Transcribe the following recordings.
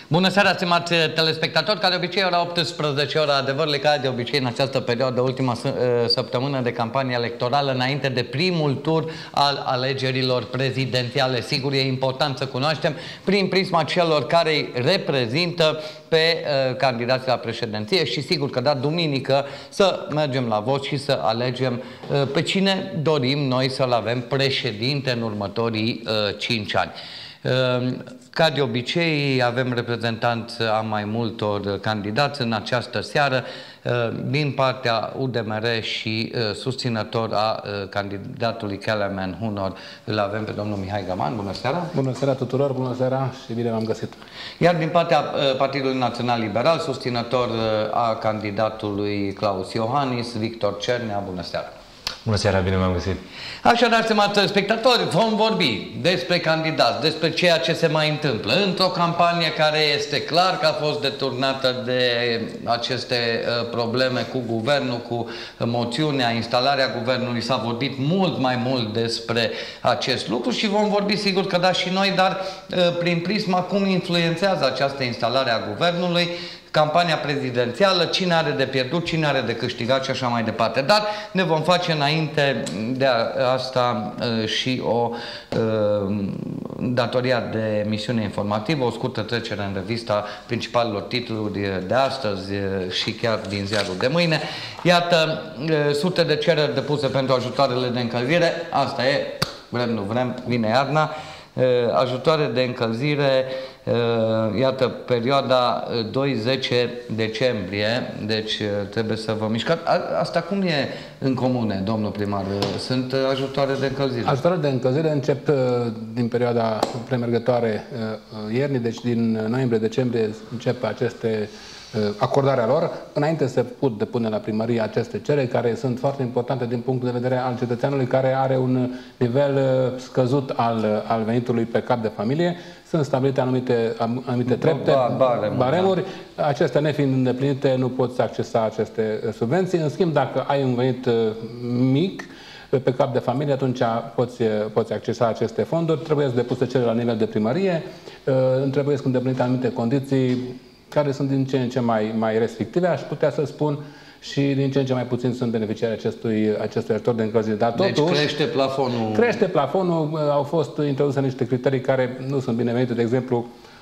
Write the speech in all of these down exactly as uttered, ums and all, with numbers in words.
Bună seara, stimați telespectatori, ca de obicei ora optsprezece, ora adevărului, ca de obicei în această perioadă, ultima săptămână de campanie electorală, înainte de primul tur al alegerilor prezidențiale. Sigur, e important să cunoaștem prin prisma celor care îi reprezintă pe uh, candidații la președinție și sigur că da, duminică să mergem la vot și să alegem uh, pe cine dorim noi să-l avem președinte în următorii uh, cinci ani. Ca de obicei, avem reprezentanți a mai multor candidați în această seară, din partea U D M R și susținător a candidatului Kelemen Hunor. Îl avem pe domnul Mihai Gaman. Bună seara! Bună seara tuturor, bună seara și bine v-am găsit! Iar din partea Partidului Național Liberal, susținător a candidatului Klaus Iohannis, Victor Cernea. Bună seara! Bună seara, bine m-am găsit! Așadar, stimați spectatori, vom vorbi despre candidați, despre ceea ce se mai întâmplă într-o campanie care este clar că a fost deturnată de aceste uh, probleme cu guvernul, cu moțiunea, instalarea guvernului. S-a vorbit mult mai mult despre acest lucru și vom vorbi, sigur că da și noi, dar uh, prin prisma cum influențează această instalare a guvernului campania prezidențială, cine are de pierdut, cine are de câștigat și așa mai departe. Dar ne vom face înainte de asta și o datoria de emisiune informativă, o scurtă trecere în revista principalelor titluri de astăzi și chiar din ziarul de mâine. Iată, sute de cereri depuse pentru ajutoarele de încălzire. Asta e, vrem, nu vrem, vine iarna. Ajutoare de încălzire, iată, perioada doi zece decembrie, deci trebuie să vă mișcați. Asta cum e în comune, domnul primar? Sunt ajutoare de încălzire? Ajutoare de încălzire încep din perioada premergătoare iernii, deci din noiembrie-decembrie încep aceste acordarea lor. Înainte se pot depune la primărie aceste cereri, care sunt foarte importante din punctul de vedere al cetățeanului care are un nivel scăzut al, al venitului pe cap de familie. Sunt stabilite anumite, anumite trepte, baremuri. Acestea nefiind îndeplinite, nu poți accesa aceste subvenții. În schimb, dacă ai un venit mic pe cap de familie, atunci poți, poți accesa aceste fonduri. Trebuie să depuse cereri la nivel de primărie. Trebuie să îndeplinite anumite condiții care sunt din ce în ce mai, mai restrictive, aș putea să spun, și din ce în ce mai puțin sunt beneficiari acestui, acestui ajutor de încălzire. Dar totuși, deci crește plafonul. Crește plafonul, au fost introduse niște criterii care nu sunt binevenite, de exemplu,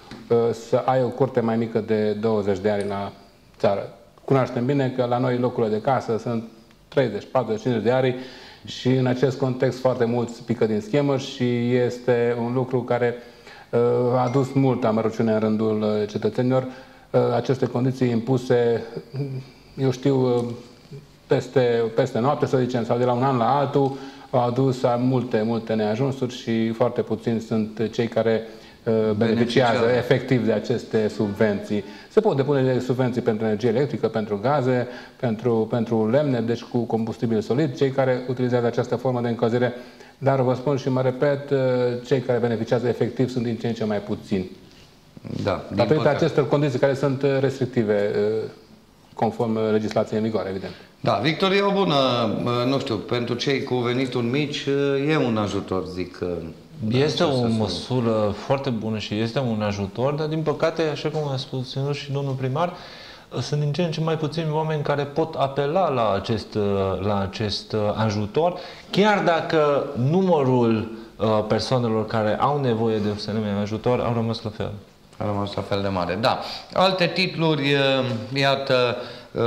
să ai o curte mai mică de douăzeci de ani la țară. Cunoaștem bine că la noi locurile de casă sunt treizeci, patruzeci, cincizeci de ani și în acest context foarte mulți pică din schemă și este un lucru care a adus multă amărăciune în rândul cetățenilor. Aceste condiții impuse, eu știu, peste, peste noapte, să zicem, sau de la un an la altul, au adus multe, multe neajunsuri și foarte puțini sunt cei care beneficiază efectiv de aceste subvenții. Se pot depune subvenții pentru energie electrică, pentru gaze, pentru, pentru lemne, deci cu combustibil solid, cei care utilizează această formă de încălzire. Dar vă spun și mă repet, cei care beneficiază efectiv sunt din ce în ce mai puțini. Da, datorită acestor condiții care sunt restrictive conform legislației în vigoare, evident. Da, Victor, e o bună, nu știu, pentru cei cu venituri mici e un ajutor, zic. Este o măsură foarte bună și este un ajutor, dar din păcate, așa cum a spus și domnul primar, sunt din ce în ce mai puțini oameni care pot apela la acest, la acest ajutor, chiar dacă numărul persoanelor care au nevoie de un asemenea ajutor au rămas la fel. A rămas la fel de mare, da. Alte titluri, iată,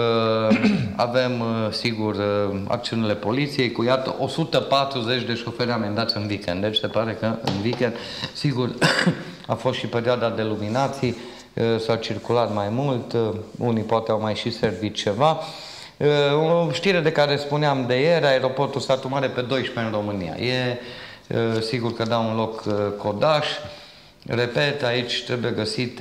avem, sigur, acțiunile poliției cu, iată, o sută patruzeci de șoferi amendați în weekend. Deci se pare că în weekend, sigur, a fost și perioada de luminații, s-a circulat mai mult, unii poate au mai și servit ceva. O știre de care spuneam de ieri, aeroportul Satu Mare pe doisprezece în România. E sigur că da un loc codaș. Repet, aici trebuie găsite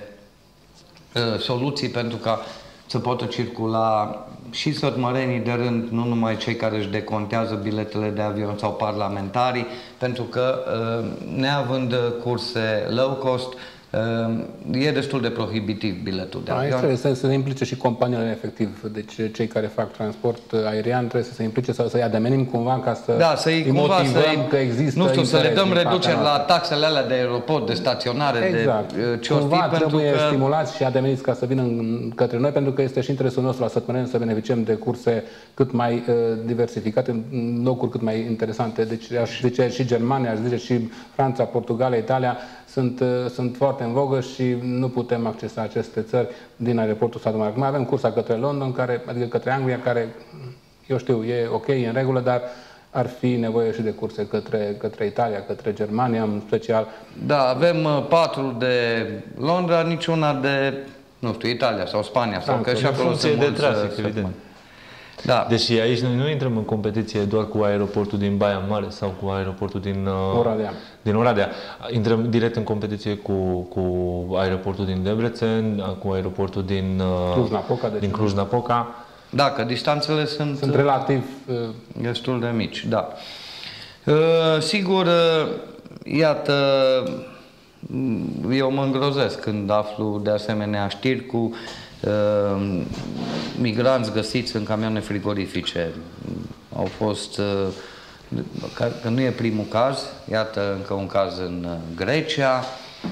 soluții pentru ca să poată circula și sătmărenii de rând, nu numai cei care își decontează biletele de avion sau parlamentarii, pentru că neavând curse low cost, E destul de prohibitiv biletul de avion. Trebuie să se implice și companiile efectiv, deci cei care fac transport aerian trebuie să se implice sau să-i ademenim cumva ca să da, să-i îi cumva, motivăm să că există nu știu, să le dăm reduceri la noastră. taxele alea de aeroport, de staționare, exact. de ce cumva pentru trebuie că... stimulați și ademeniți ca să vină în, către noi, pentru că este și interesul nostru la Săptămâneni să beneficiem de curse cât mai uh, diversificate, în locuri cât mai interesante. Deci aș zice și Germania, aș zice și Franța, Portugalia, Italia, sunt, sunt foarte în vogă și nu putem accesa aceste țări din aeroportul Stade Mare. Mai avem cursa către London, care, adică către Anglia, care, eu știu, e ok, e în regulă, dar ar fi nevoie și de curse către, către Italia, către Germania, în special. Da, avem patru de Londra, niciuna de, nu știu, Italia sau Spania. Sau că și acolo sunt de trafic, evident. Da. Deși aici noi nu intrăm în competiție doar cu aeroportul din Baia Mare sau cu aeroportul din uh, Oradea. din Oradea. Intrăm direct în competiție cu, cu aeroportul din Debrecen, cu aeroportul din uh, Cluj-Napoca. Din Cluj-Napoca. Da, că distanțele sunt, sunt relativ uh, destul de mici. Da. Uh, sigur, uh, iată, eu mă îngrozesc când aflu de asemenea știri cu Uh, migranți găsiți în camioane frigorifice. Au fost, uh, că nu e primul caz, iată încă un caz în uh, Grecia.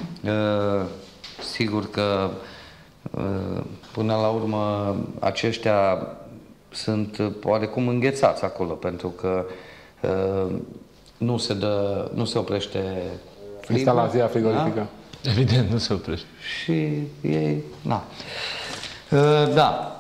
Uh, sigur că uh, până la urmă aceștia sunt oarecum înghețați acolo, pentru că uh, nu se dă, nu se oprește frigul. Instalația frigorifică. Da? Evident, nu se oprește. Și ei, na. Uh, da.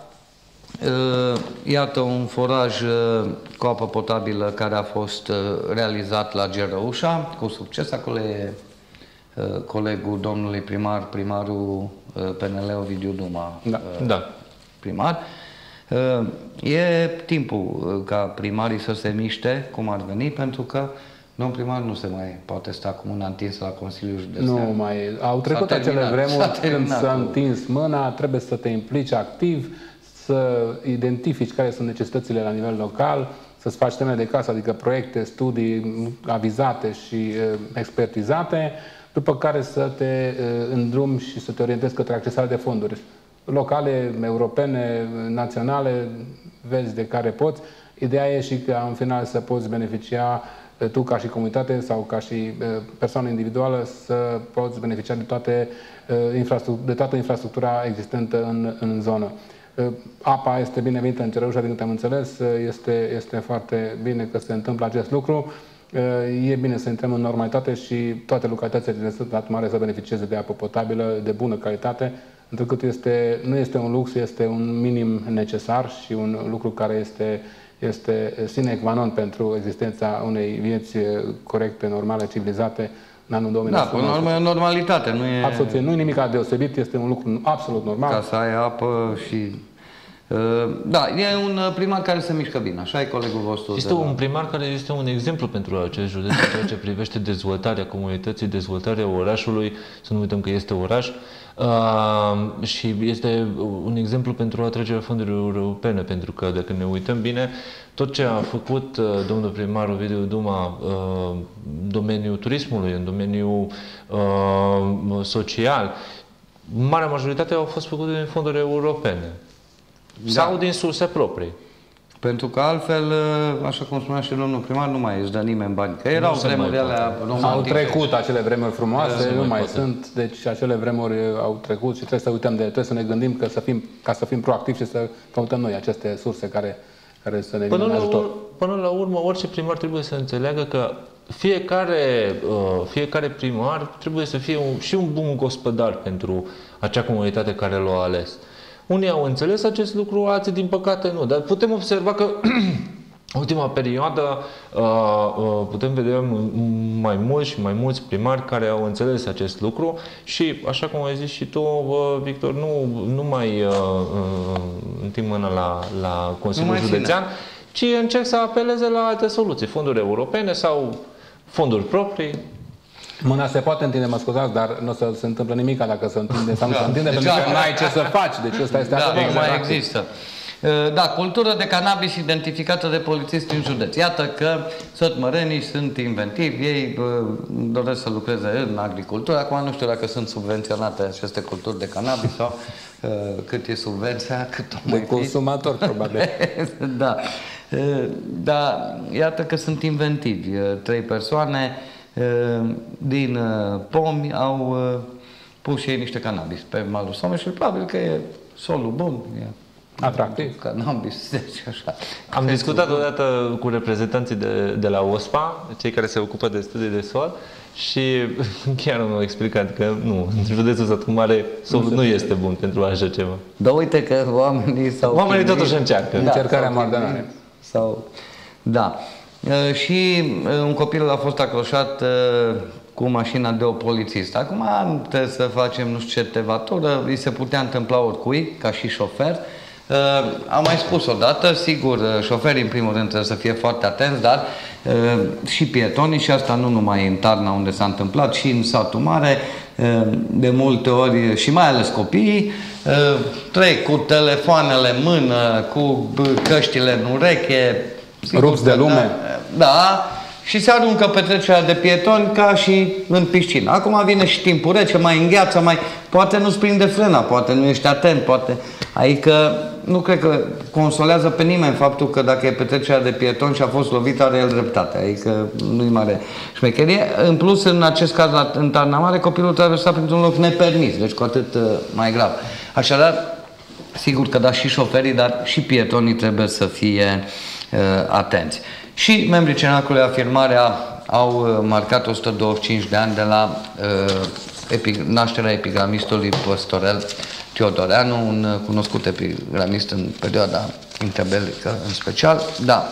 Uh, iată un foraj uh, cu apă potabilă care a fost uh, realizat la Gerăușa, cu succes. Acolo e uh, colegul domnului primar, primarul uh, P N L Ovidiu Duma, da. Uh, da. primar. Uh, e timpul uh, ca primarii să se miște cum ar veni, pentru că domnul primar nu se mai poate sta cu mâna întinsă la Consiliul Județean. Nu mai. Au trecut acele vremuri când s-a întins mâna, trebuie să te implici activ, să identifici care sunt necesitățile la nivel local, să-ți faci temele de casă, adică proiecte, studii avizate și uh, expertizate, după care să te uh, îndrumi și să te orientezi către accesarea de fonduri locale, europene, naționale, vezi de care poți. Ideea e și ca în final să poți beneficia tu ca și comunitate sau ca și persoană individuală să poți beneficia de, toate, de toată infrastructura existentă în, în zonă. Apa este binevenită în Gerăușa, din câte am înțeles, este, este foarte bine că se întâmplă acest lucru. E bine să intrăm în normalitate și toate localitățile din Sătul Mare să beneficieze de apă potabilă, de bună calitate, întrucât este, nu este un lux, este un minim necesar și un lucru care este este sine qua non pentru existența unei vieți corecte, normale, civilizate în anul două mii nouăsprezece. Da, până la urmă e normalitate, nu e... Absolut, nu e nimic deosebit, este un lucru absolut normal. Ca să ai apă și... Da, e un primar care se mișcă bine, așa e colegul vostru. Este un primar care este un exemplu pentru acest județ în ceea ce privește dezvoltarea comunității, dezvoltarea orașului, să nu uităm că este oraș, uh, și este un exemplu pentru atragerea fondurilor europene, pentru că dacă ne uităm bine, tot ce a făcut uh, domnul primar Ovidiu Duma uh, în domeniul turismului, în domeniul uh, social, marea majoritate au fost făcute din fonduri europene. Da. Sau din surse proprii. Pentru că altfel, așa cum spunea și domnul primar, nu mai îți dă nimeni bani. Că erau vremurile alea romantice. Au trecut acele vremuri frumoase, nu mai sunt, deci acele vremuri au trecut și trebuie să uităm de, trebuie să ne gândim că să fim, ca să fim proactivi și să căutăm noi aceste surse care, care să ne vină în ajutor. Până la urmă, orice primar trebuie să înțeleagă că fiecare, fiecare primar trebuie să fie un, și un bun gospodar pentru acea comunitate care l-a ales. Unii au înțeles acest lucru, alții din păcate nu. Dar putem observa că ultima perioadă putem vedea mai mulți și mai mulți primari care au înțeles acest lucru și, așa cum ai zis și tu, Victor, nu, nu mai întind mâna la, la Consiliul Județean, ci încerc să apeleze la alte soluții, fonduri europene sau fonduri proprii. Mâna se poate întinde, mă scuzați, dar nu o să se întâmplă nimic dacă se întinde sau nu se întinde, pentru că nu ai ce să faci. Deci ăsta este da, adevărat. mai există. Da, cultură de cannabis identificată de polițiști în județ. Iată că sătmărenii sunt inventivi, ei doresc să lucreze în agricultură. Acum nu știu dacă sunt subvenționate aceste culturi de cannabis sau cât e subvenția, cât o mai de consumator, probabil. Da. Da, iată că sunt inventivi. Trei persoane din Pomi au pus și ei niște cannabis pe malul Someșului. Probabil că e solul bun, e atractiv. Cannabis, deci așa. Am discutat odată cu reprezentanții de, de la O S P A, cei care se ocupă de studii de sol, și chiar mi-au explicat că nu, în județul Satu Mare solul nu este bun pentru așa ceva. Dar uite că oamenii s-au Oamenii totuși încearcă. Da, încercarea mardanare. Sau, da. Și un copil a fost acroșat cu mașina de o polițist. Acum trebuie să facem nu știu ce tevatură, îi se putea întâmpla oricui, ca și șofer. Uh, am mai spus odată, sigur, șoferii în primul rând trebuie să fie foarte atenți, dar uh, și pietonii, și asta nu numai în Tarna unde s-a întâmplat, și în Satul Mare, uh, de multe ori, și mai ales copiii, uh, trec cu telefoanele în mână, cu căștile în ureche, rupți de lume. Da, da, și se aruncă pe trecerea de pietoni ca și în piscină. Acum vine și timpul rece, mai îngheață, mai... poate nu-ți prinde frâna, poate nu ești atent, poate... Adică nu cred că consolează pe nimeni faptul că dacă e pe trecerea de pietoni și a fost lovit, are el dreptate. Adică nu-i mare șmecherie. În plus, în acest caz, în Tarna Mare, copilul traversa printr-un loc nepermis, deci cu atât uh, mai grav. Așadar, sigur că da, și șoferii, dar și pietonii trebuie să fie uh, atenți. Și membrii Cenacului Afirmarea au marcat o sută douăzeci și cinci de ani de la uh, epi, nașterea epigramistului Păstorel Teodoreanu, un cunoscut epigramist în perioada interbelică în special. Da.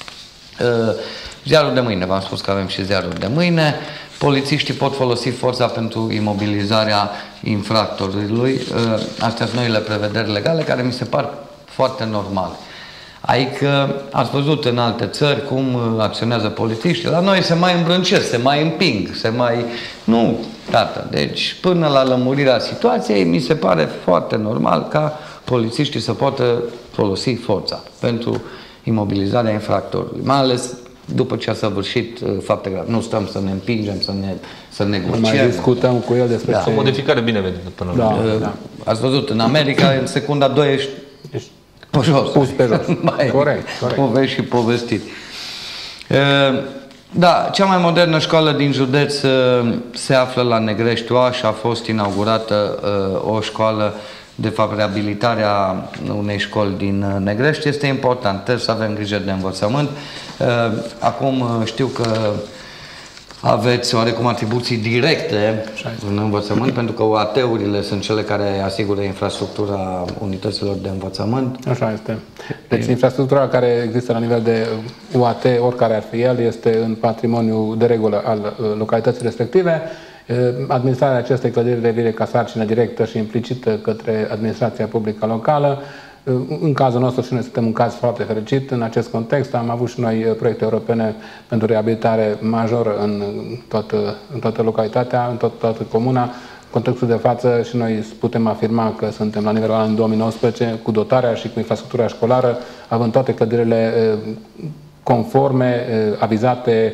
Uh, ziarul de mâine, v-am spus că avem și ziarul de mâine. Polițiștii pot folosi forța pentru imobilizarea infractorului. Uh, astea sunt noile prevederi legale care mi se par foarte normale. Adică ați văzut în alte țări cum acționează polițiștii. La noi se mai îmbrâncesc, se mai împing, se mai... Nu, tată. Deci, până la lămurirea situației, mi se pare foarte normal ca polițiștii să poată folosi forța pentru imobilizarea infractorului. Mai ales după ce a săvârșit fapte grave. Nu stăm să ne împingem, să ne, să negociem. Mai discutăm cu el despre da. ce... O modificare binevenită până la da, urmă. da. Ați văzut, în America, în secunda doi ești... Ești pe jos. pus pe jos. Mai corect, corect. Povești și povestit. Da, cea mai modernă școală din județ se află la Negrești-Oa și a fost inaugurată o școală, de fapt reabilitarea unei școli din Negrești. Este important, trebuie să avem grijă de învățământ. Acum știu că aveți oarecum atribuții directe în învățământ, pentru că U A T-urile sunt cele care asigură infrastructura unităților de învățământ. Așa este. Deci infrastructura care există la nivel de U A T, oricare ar fi el, este în patrimoniu de regulă al localității respective. Administrarea acestei clădiri revine ca sarcină directă și implicită către administrația publică locală. În cazul nostru și noi suntem un caz foarte fericit în acest context. Am avut și noi proiecte europene pentru reabilitare majoră în toată, în toată localitatea, în tot, toată comuna. În contextul de față și noi putem afirma că suntem la nivelul anului două mii nouăsprezece cu dotarea și cu infrastructura școlară, având toate clădirile conforme, avizate,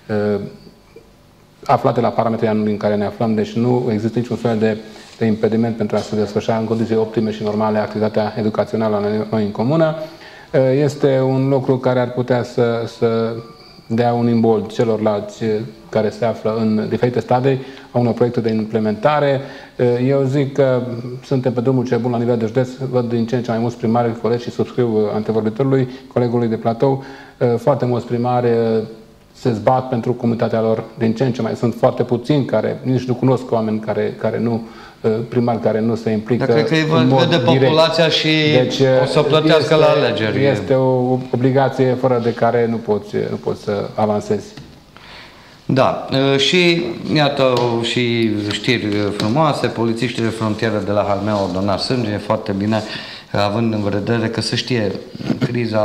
aflate la parametrii anului în care ne aflăm, deci nu există niciun fel de de impediment pentru a se desfășura în condiții optime și normale activitatea educațională la noi în comună. Este un lucru care ar putea să, să dea un imbold celorlalți care se află în diferite stadii a unor proiecte de implementare. Eu zic că suntem pe drumul cel bun la nivel de județ, văd din ce în ce mai mulți primari, colegi, și subscriu antevorbitorului, colegului de platou, foarte mulți primari se zbat pentru comunitatea lor, din ce în ce mai sunt foarte puțini care nici nu cunosc oameni care, care nu, primari care nu se implică. Dar cred că îi vede populația și deci, o să plătească este, la alegeri. Este o obligație fără de care nu poți, nu poți să avansezi. Da, și iată și știri frumoase, polițiștii de frontieră de la Halmea au donat sânge, foarte bine, având în vedere că se știe criza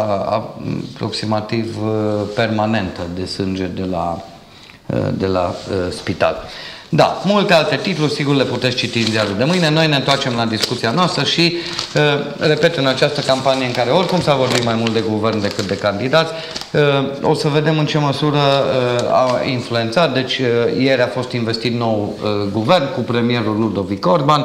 aproximativ permanentă de sânge de la, de la spital. Da, multe alte titluri, sigur le puteți citi în ziarul de mâine. Noi ne întoarcem la discuția noastră și, repet, în această campanie în care oricum s-a vorbit mai mult de guvern decât de candidați, o să vedem în ce măsură a influențat. Deci, ieri a fost investit nou guvern cu premierul Ludovic Orban.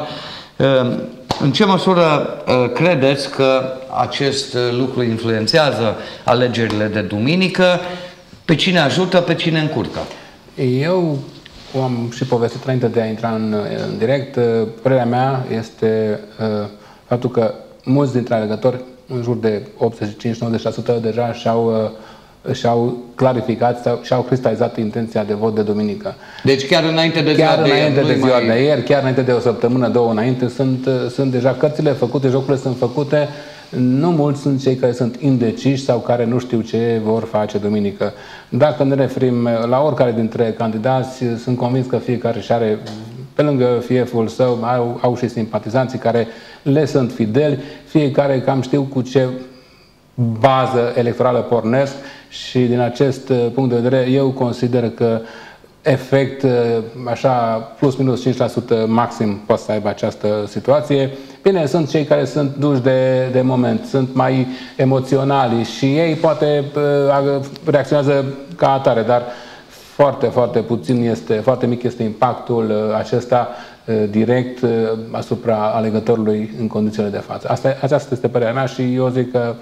În ce măsură credeți că acest lucru influențează alegerile de duminică? Pe cine ajută, pe cine încurcă? Eu am și povestit înainte de a intra în, în direct. Părerea mea este uh, faptul că mulți dintre alegători, în jur de optzeci și cinci la nouăzeci la sută, deja și-au uh, și-au clarificat, și-au cristalizat intenția de vot de duminică. Deci chiar înainte de chiar ziua înainte de, de ziua mai... de ieri, chiar înainte de o săptămână, două înainte, sunt, sunt deja cărțile făcute, jocurile sunt făcute. Nu mulți sunt cei care sunt indeciși sau care nu știu ce vor face duminică. Dacă ne referim la oricare dintre candidați, sunt convins că fiecare și are, pe lângă fieful său, au, au și simpatizanții care le sunt fideli, fiecare cam știu cu ce bază electorală pornesc și din acest punct de vedere eu consider că efect, așa, plus minus cinci la sută maxim poate să aibă această situație. Bine, sunt cei care sunt duși de, de moment, sunt mai emoționali și ei poate reacționează ca atare, dar foarte, foarte puțin este, foarte mic este impactul acesta direct asupra alegătorului în condițiile de față. Asta, aceasta este părerea mea și eu zic că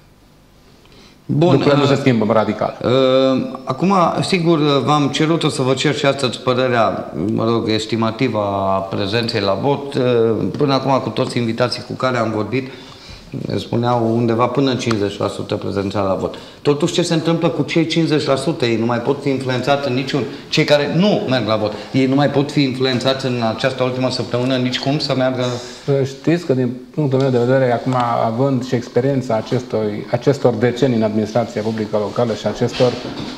Bun, lucrurile nu se schimbă radical. Uh, acum, sigur, v-am cerut, o să vă cer și astăzi părerea, mă rog, estimativă a prezenței la vot. Uh, până acum, cu toți invitații cu care am vorbit, spuneau undeva până cincizeci la sută prezența la vot. Totuși, ce se întâmplă cu cei cincizeci la sută? Ei nu mai pot fi influențați în niciun... Cei care nu merg la vot, ei nu mai pot fi influențați în această ultimă săptămână nici cum să meargă... Știți că, din punctul meu de vedere, acum, având și experiența acestor, acestor decenii în administrația publică locală și acestor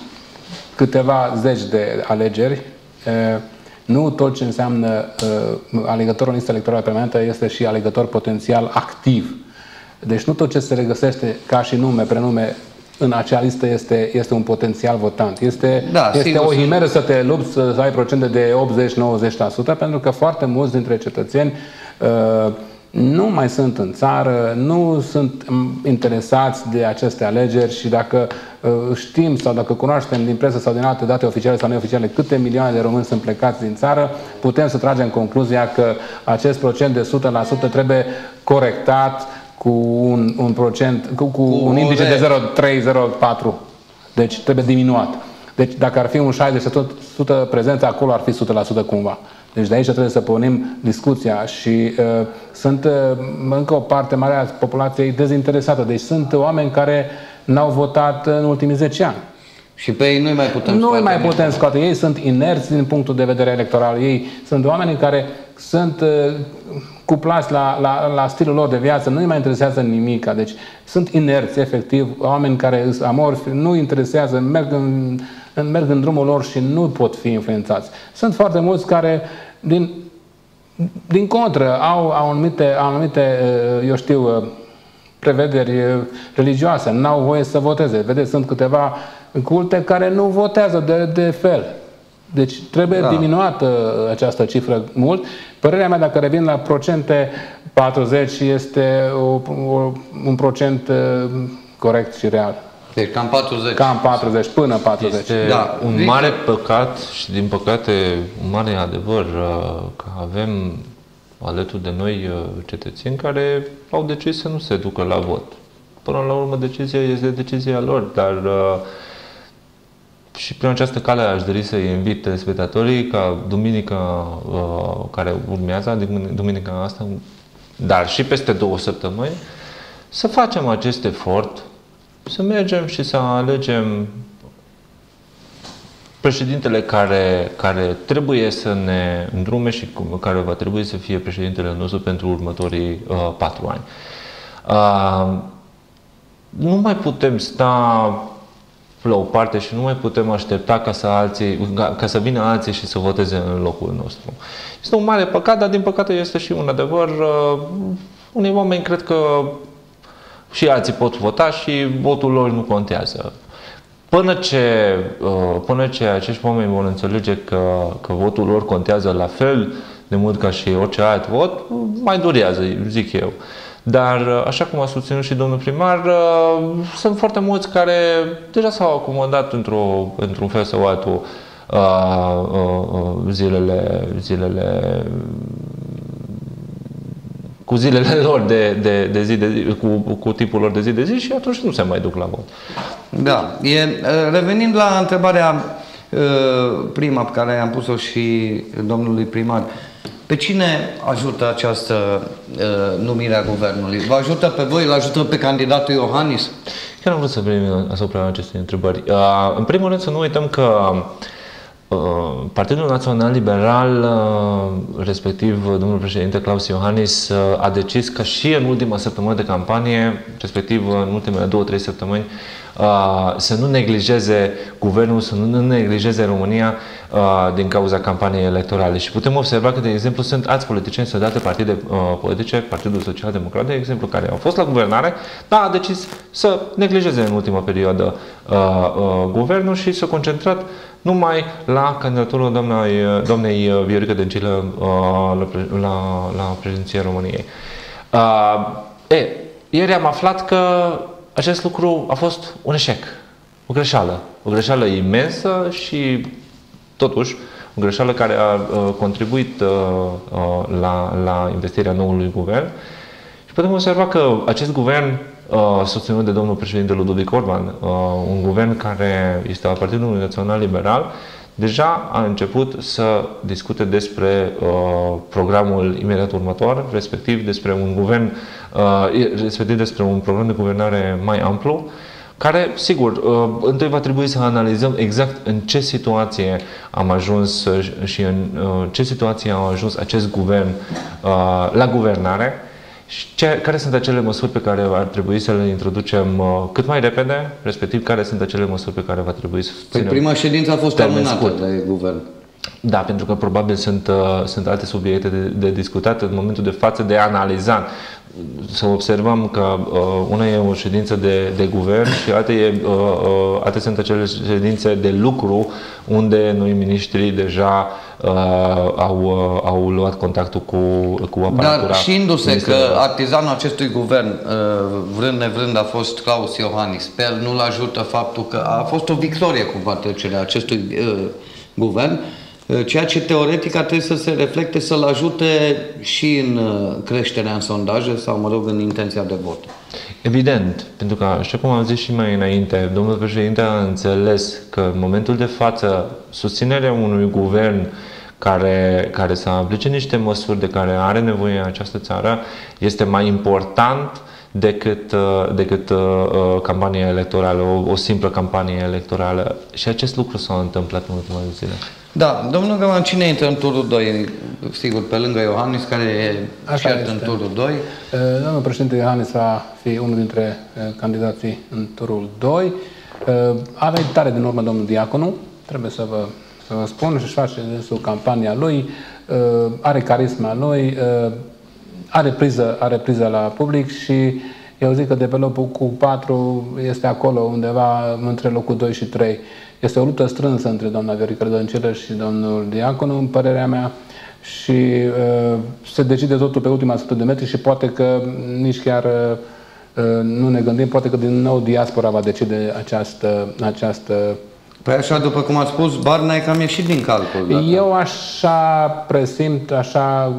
câteva zeci de alegeri, nu tot ce înseamnă alegătorul în listă electorală permanentă este și alegător potențial activ. Deci nu tot ce se regăsește ca și nume, prenume în acea listă este, este un potențial votant. Este, da, este sigur, o himeră să te lupți să ai procente de optzeci la nouăzeci la sută, pentru că foarte mulți dintre cetățeni uh, nu mai sunt în țară, nu sunt interesați de aceste alegeri și dacă uh, știm sau dacă cunoaștem din presă sau din alte date oficiale sau neoficiale câte milioane de români sunt plecați din țară, putem să tragem concluzia că acest procent de o sută la sută trebuie corectat cu un, un procent, cu, cu, cu un indice de zero virgulă trei zero virgulă patru. Deci trebuie diminuat. Deci dacă ar fi un șaizeci la sută prezență, acolo ar fi o sută la sută cumva. Deci de aici trebuie să pornim discuția și uh, sunt uh, încă o parte mare a populației dezinteresată. Deci sunt oameni care n-au votat în ultimii zece ani. Și pe ei nu mai putem nu scoate. mai putem scoate. Ei sunt inerți din punctul de vedere electoral. Ei sunt oameni care sunt uh, cuplați la, la, la stilul lor de viață, nu îi mai interesează nimic. Deci sunt inerți, efectiv, oameni care sunt amorfi, nu interesează, merg în, merg în drumul lor și nu pot fi influențați. Sunt foarte mulți care, din, din contră, au, au anumite, au anumite, eu știu, prevederi religioase, n-au voie să voteze. Vedeți, sunt câteva culte care nu votează de, de fel. Deci trebuie da. diminuată această cifră mult. Părerea mea, dacă revin la procente, patruzeci este o, o, un procent corect și real. Deci cam patruzeci. Cam patruzeci, până patruzeci. Este da. un mare păcat și, din păcate, un mare adevăr că avem alături de noi cetățeni care au decis să nu se ducă la vot. Până la urmă, decizia este decizia lor, dar și prin această cale aș dori să invit telespectatorii ca duminica uh, care urmează, duminica asta, dar și peste două săptămâni, să facem acest efort, să mergem și să alegem președintele care, care trebuie să ne îndrume și care va trebui să fie președintele nostru pentru următorii uh, patru ani. Uh, nu mai putem sta la o parte și nu mai putem aștepta ca să, alții, ca să vină alții și să voteze în locul nostru. Este un mare păcat, dar din păcate este și un adevăr. Unii oameni cred că și alții pot vota și votul lor nu contează. Până ce, până ce acești oameni vor înțelege că, că votul lor contează la fel de mult ca și orice alt vot, mai durează, zic eu. Dar, așa cum a susținut și domnul primar, sunt foarte mulți care deja s-au acomodat într-o, într-un fel sau altul zilele, zilele cu zilele lor de, de, de zi de zi, cu, cu tipul lor de zi de zi și atunci nu se mai duc la vot. Da. E, revenind la întrebarea prima pe care am pus-o și domnului primar, pe cine ajută această uh, numire a guvernului? Vă ajută pe voi? Îl ajută pe candidatul Iohannis? Chiar am vrut să venim asupra acestei întrebări. Uh, în primul rând să nu uităm că uh, Partidul Național Liberal, uh, respectiv domnul președinte Klaus Iohannis, uh, a decis că și în ultima săptămână de campanie, respectiv în ultimele două, trei săptămâni, Uh, să nu neglijeze guvernul, să nu neglijeze România uh, din cauza campaniei electorale. Și putem observa că, de exemplu, sunt alți politicieni, sunt date partide uh, politice, Partidul Social Democrat, de exemplu, care au fost la guvernare, dar a decis să neglijeze în ultima perioadă uh, uh, guvernul și s-a concentrat numai la candidatura doamnei, doamnei Viorica Dăncilă uh, la, la, la președinția României. Uh, e, ieri am aflat că acest lucru a fost un eșec, o greșeală, o greșeală imensă și totuși o greșeală care a uh, contribuit uh, uh, la, la investirea noului guvern. Și putem observa că acest guvern uh, susținut de domnul președinte Ludovic Orban, uh, un guvern care este al Partidului Național Liberal, deja a început să discute despre uh, programul imediat următor, respectiv despre un guvern, uh, respectiv despre un program de guvernare mai amplu, care, sigur, uh, întâi va trebui să analizăm exact în ce situație am ajuns și în uh, ce situație a ajuns acest guvern uh, la guvernare și ce, care sunt acele măsuri pe care ar trebui să le introducem uh, cât mai repede, respectiv care sunt acele măsuri pe care va trebui să ținem. Păi prima ședință a fost amânată de guvern. Da, pentru că probabil sunt, uh, sunt alte subiecte de, de discutat în momentul de față, de analizat. Să observăm că uh, una e o ședință de, de guvern și alte, e, uh, uh, alte sunt acele ședințe de lucru unde noi miniștrii deja uh, au, uh, au luat contactul cu, cu aparatura. Dar știindu-se că artizanul acestui guvern, uh, vrând nevrând, a fost Klaus Iohannis, pe el nu-l ajută faptul că a fost o victorie cumva trecerea acestui uh, guvern, ceea ce teoretic ar trebui să se reflecte, să-l ajute și în creșterea în sondaje sau, mă rog, în intenția de vot. Evident, pentru că, așa cum am zis și mai înainte, domnul președinte a înțeles că în momentul de față susținerea unui guvern care, care să aplice niște măsuri de care are nevoie această țară este mai important decât, decât uh, campania electorală, o, o simplă campanie electorală. Și acest lucru s-a întâmplat în ultimele zile. Da, domnul Găvan, cine intră în turul doi? Sigur, pe lângă Iohannis, care e cert în turul doi. Domnul președinte Iohannis va fi unul dintre candidații în turul doi. A venit tare din urmă domnul Diaconu, trebuie să vă, să vă spun, și-și face dânsul campania lui, are carisma lui, are priză, are priză la public și eu zic că de pe locul cu patru este acolo undeva între locul doi și trei. Este o luptă strânsă între doamna Viorica Dăncilă și domnul Diaconu, în părerea mea, și uh, se decide totul pe ultima sută de metri și poate că nici chiar uh, nu ne gândim, poate că din nou diaspora va decide această... această Păi așa, după cum ați spus, Barna e cam ieșit din calcul. Dacă... Eu așa presimt, așa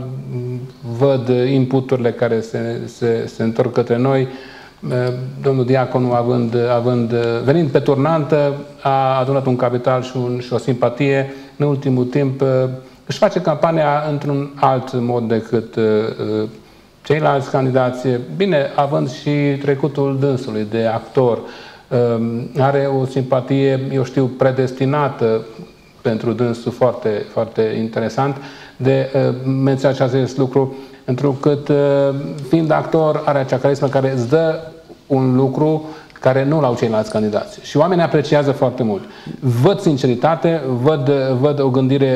văd inputurile care se, se, se întorc către noi. Domnul Diaconu, având, având, venind pe turnantă, a adunat un capital și, un, și o simpatie. În ultimul timp își face campania într-un alt mod decât uh, ceilalți candidați. Bine, având și trecutul dânsului de actor, uh, are o simpatie, eu știu, predestinată pentru dânsul, foarte, foarte interesant de uh, menționat acest lucru, întrucât, fiind actor, are acea carismă care îți dă un lucru care nu l-au ceilalți candidați. Și oamenii apreciază foarte mult. Văd sinceritate, văd, văd o gândire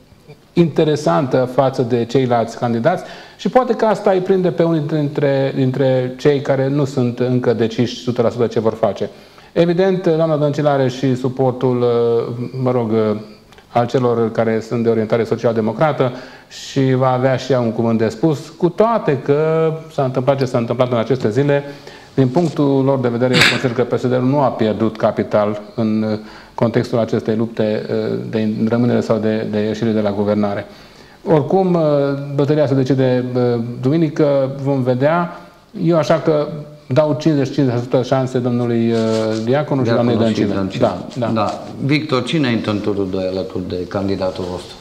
interesantă față de ceilalți candidați și poate că asta îi prinde pe unii dintre, dintre cei care nu sunt încă deciși o sută la sută ce vor face. Evident, doamna Dăncilă are și suportul, mă rog, al celor care sunt de orientare social-democrată și va avea și ea un cuvânt de spus, cu toate că s-a întâmplat ce s-a întâmplat în aceste zile. Din punctul lor de vedere, eu consider că P S D nu a pierdut capital în contextul acestei lupte de rămânere sau de, de ieșire de la guvernare. Oricum, bătălia se decide duminică, vom vedea. Eu așa că dau cincizeci la cincizeci la sută șanse domnului Diaconu și doamnei Dăncilă. Da, da. Da. Victor, cine intră în turul doi alături de candidatul vostru?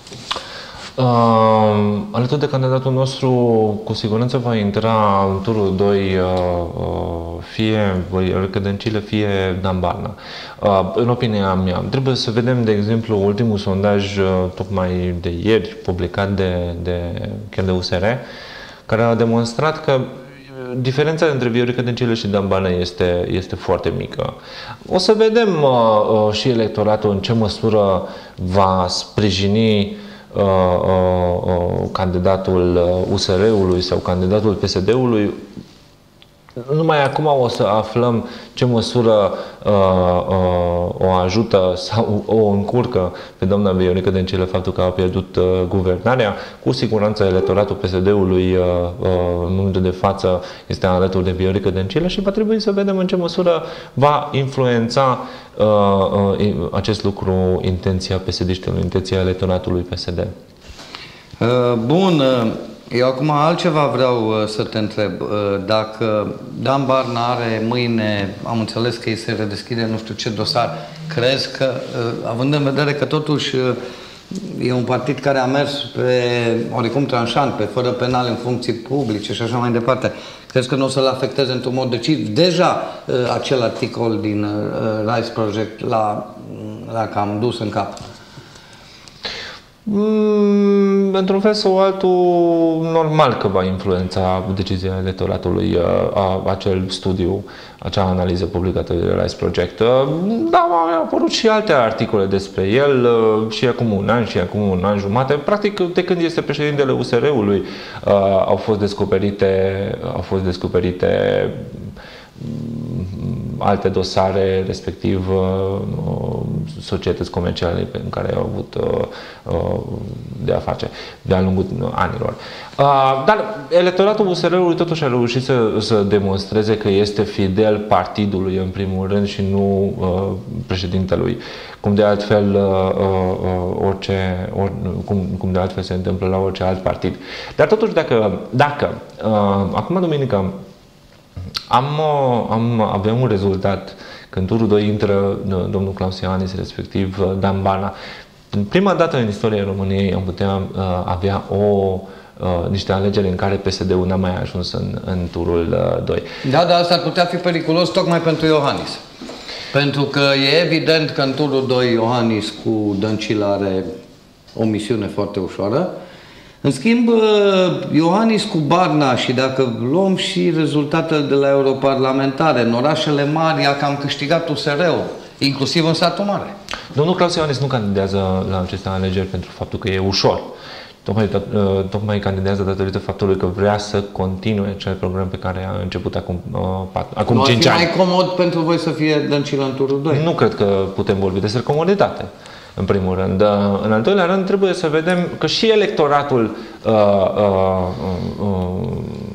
Uh, alături de candidatul nostru, cu siguranță va intra în turul doi uh, uh, fie Viorica Dăncilă, fie Dan Barna. Uh, în opinia mea, trebuie să vedem, de exemplu, ultimul sondaj uh, tocmai de ieri, publicat de, de, chiar de U S R, care a demonstrat că diferența între Viorica Dăncilă și Dan Barna este, este foarte mică. O să vedem uh, uh, și electoratul în ce măsură va sprijini Uh, uh, uh, candidatul U S R-ului sau candidatul P S D-ului. Numai acum o să aflăm ce măsură uh, uh, o ajută sau o încurcă pe doamna Viorica Dăncilă faptul că a pierdut uh, guvernarea. Cu siguranță electoratul P S D-ului uh, uh, în momentul de față este alături de Viorica Dăncilă și va trebui să vedem în ce măsură va influența uh, uh, acest lucru intenția P S D-știlor, intenția electoratului P S D. Uh, bun. Uh... Eu acum altceva vreau uh, să te întreb. Uh, dacă Dan Barna are mâine, am înțeles că îi se redeschide nu știu ce dosar, crezi că, uh, având în vedere că totuși uh, e un partid care a mers pe oricum tranșant, pe fără penal în funcții publice și așa mai departe, crezi că nu o să-l afecteze într-un mod decisiv? Deja uh, acel articol din uh, Rise Project l-a, l-a cam dus în cap. Mm, într-un fel sau altul, normal că va influența decizia electoratului a, acel studiu, acea analiză publicată de Rise Project. Da, au apărut și alte articole despre el și acum un an și acum un an jumate. Practic, de când este președintele U S R-ului, au fost descoperite, au fost descoperite alte dosare, respectiv societăți comerciale în care au avut de a face de-a lungul anilor. Dar electoratul U S R-ului totuși a reușit să, să demonstreze că este fidel partidului în primul rând și nu președintelui. Cum de altfel orice, or, cum, cum de altfel se întâmplă la orice alt partid. Dar totuși dacă, dacă acum duminică Am, am, avem un rezultat, când turul doi intră domnul Claus Iohannis, respectiv Dan Barna. Prima dată în istoria României am putea uh, avea o, uh, niște alegeri în care P S D-ul n-a mai ajuns în, în turul uh, doi. Da, dar asta ar putea fi periculos tocmai pentru Iohannis. Pentru că e evident că în turul doi Iohannis cu Dăncilă are o misiune foarte ușoară. În schimb, Iohannis cu Barna, și dacă luăm și rezultatele de la europarlamentare, în orașele mari a cam câștigat U S R-ul, inclusiv în satul mare. Domnul Claus Iohannis nu candidează la aceste alegeri pentru faptul că e ușor. Tocmai, tocmai candidează datorită faptului că vrea să continue acel program pe care a început acum, acum nu cinci ani. Nu ar fi mai comod pentru voi să fie Dăncilă în turul doi? Nu cred că putem vorbi despre comoditate. În primul rând. În al doilea rând, trebuie să vedem că și electoratul uh, uh, uh,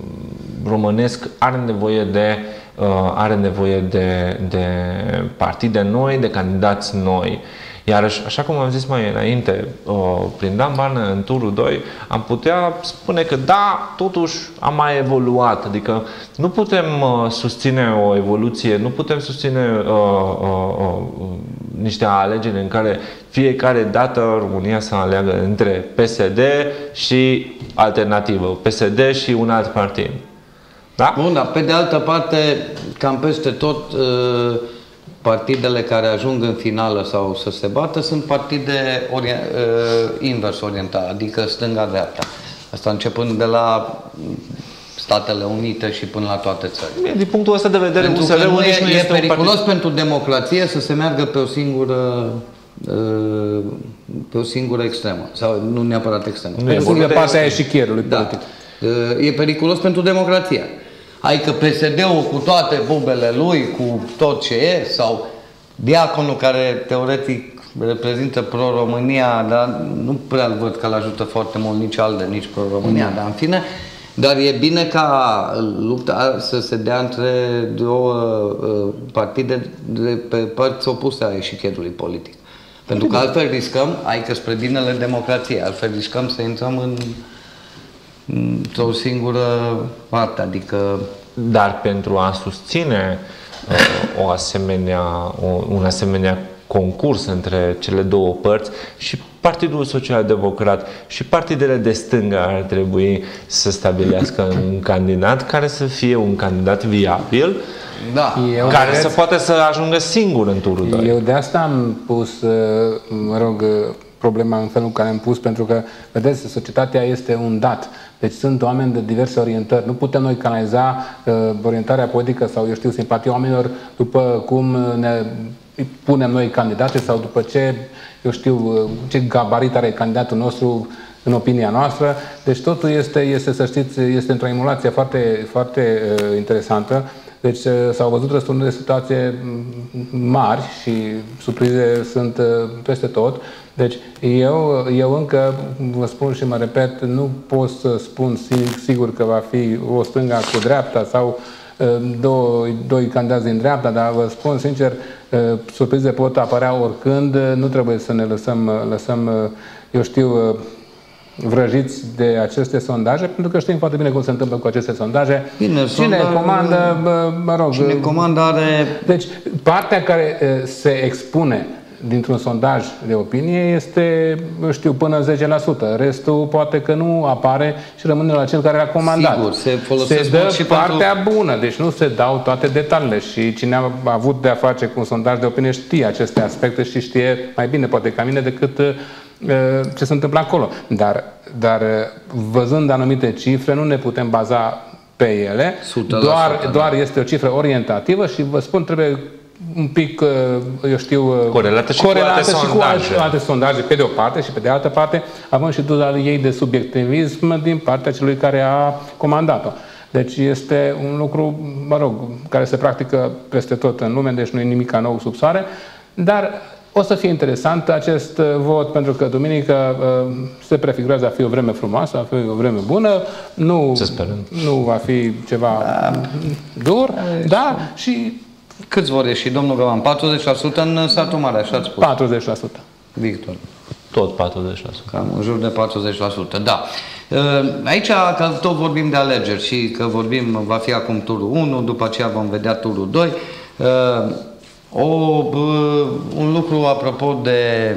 românesc are nevoie de, uh, are nevoie de, de partide noi, de candidați noi. Iar așa cum am zis mai înainte, prin Dan Barna în turul doi, am putea spune că da, totuși am mai evoluat. Adică nu putem susține o evoluție, nu putem susține uh, uh, uh, niște alegeri în care fiecare dată România să aleagă între P S D și alternativă, P S D și un alt partid. Da? Bun, dar pe de altă parte, cam peste tot, uh, partidele care ajung în finală sau să se bată sunt partide ori, uh, invers orientate, adică stânga-dreapta. Asta începând de la Statele Unite și până la toate țările. Din punctul ăsta de vedere, pentru U S R-ul nu e, nu e este periculos un partid... pentru democrație să se meargă pe o singură uh, pe o singură extremă. Sau nu neapărat extremă. Nu e vorba de partea eșichierului da. politic. Uh, e periculos pentru democrație. Adică P S D-ul cu toate bubele lui, cu tot ce e, sau diaconul care teoretic reprezintă Pro-România, dar nu prea văd că îl ajută foarte mult nici ALDE, nici Pro-România, mm. dar în fine, dar e bine ca lupta să se dea între două uh, partide de pe părți opuse a eșichierului politic. Pentru că altfel riscăm, adică spre binele democrației, altfel riscăm să intrăm în într-o singură parte, adică... Dar pentru a susține uh, o asemenea, o, un asemenea concurs între cele două părți, și Partidul Social Democrat și partidele de stânga ar trebui să stabilească un candidat care să fie un candidat viabil, da. Eu care cred... să poate să ajungă singur în turul doi. Eu de asta am pus, mă rog, problema în felul în care am pus, pentru că, vedeți, societatea este un dat. Deci sunt oameni de diverse orientări. Nu putem noi canaliza uh, orientarea politică sau, eu știu, simpatia oamenilor după cum ne punem noi candidate sau după ce, eu știu, ce gabarit are candidatul nostru în opinia noastră. Deci totul este, este să știți, este într-o emulație foarte, foarte uh, interesantă. Deci s-au văzut răsturnări de situație mari și surprize sunt peste tot. Deci eu, eu încă vă spun și mă repet, nu pot să spun sigur că va fi o stânga cu dreapta sau doi, doi candidați din dreapta, dar vă spun sincer, surprize pot apărea oricând. Nu trebuie să ne lăsăm, lăsăm eu știu, vrăjiți de aceste sondaje, pentru că știm foarte bine cum se întâmplă cu aceste sondaje. Bine, cine sondar, comandă, mă rog... Cine comandă are... Deci, partea care se expune dintr-un sondaj de opinie este, știu, până zece la sută. Restul poate că nu apare și rămâne la cel care a comandat. Sigur, se folosesc se dă și partea pentru... bună, deci nu se dau toate detaliile și cine a avut de-a face cu un sondaj de opinie știe aceste aspecte și știe mai bine, poate ca mine, decât ce se întâmplă acolo. Dar, dar văzând anumite cifre, nu ne putem baza pe ele. Doar, doar este o cifră orientativă și vă spun, trebuie un pic, eu știu, corelată și corelată cu alte și sondaje. Cu alte sondaje, pe de o parte, și pe de altă parte avem și doza ei de subiectivism din partea celui care a comandat-o. Deci este un lucru, mă rog, care se practică peste tot în lume, deci nu e nimic nou sub soare, dar o să fie interesant acest vot, pentru că duminică se prefigurează a fi o vreme frumoasă, a fi o vreme bună, nu, nu va fi ceva da. dur, da, și... Câți vor ieși, domnul Găvan? patruzeci la sută în satul mare, așa ați spus? patruzeci la sută. Victor. Tot patruzeci la sută. Cam în jur de patruzeci la sută, da. Aici, că tot vorbim de alegeri și că vorbim, va fi acum turul unu, după aceea vom vedea turul doi. O, un lucru apropo de